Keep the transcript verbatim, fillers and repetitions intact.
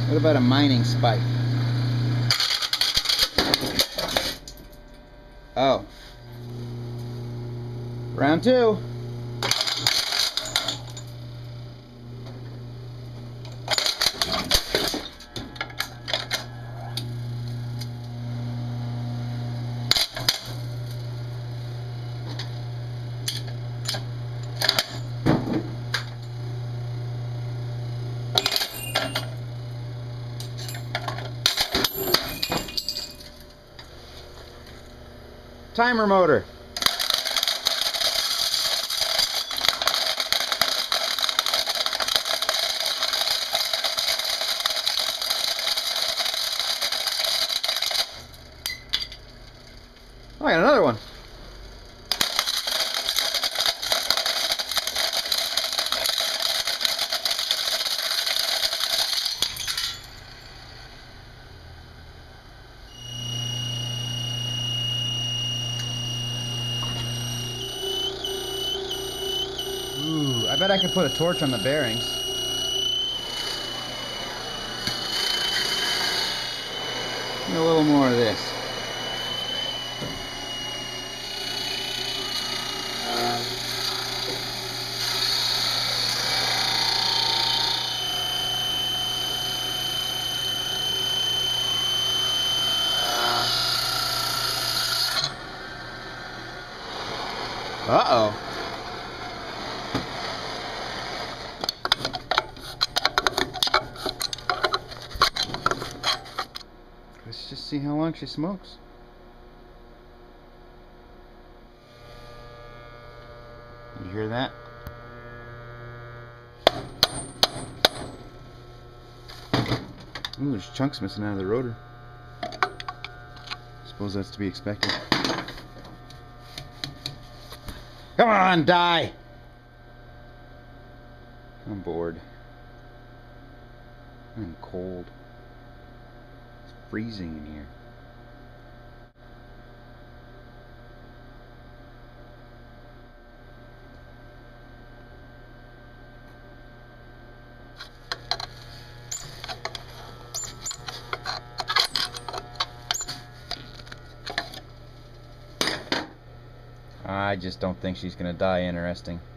What about a mining spike? Oh. Round two. Timer motor. Oh, I got another one. Ooh, I bet I could put a torch on the bearings. And a little more of this. Uh-oh. Let's just see how long she smokes. You hear that? Ooh, there's chunks missing out of the rotor. Suppose that's to be expected. Come on, die! I'm bored. I'm cold. It's freezing in here. I just don't think she's gonna die interesting.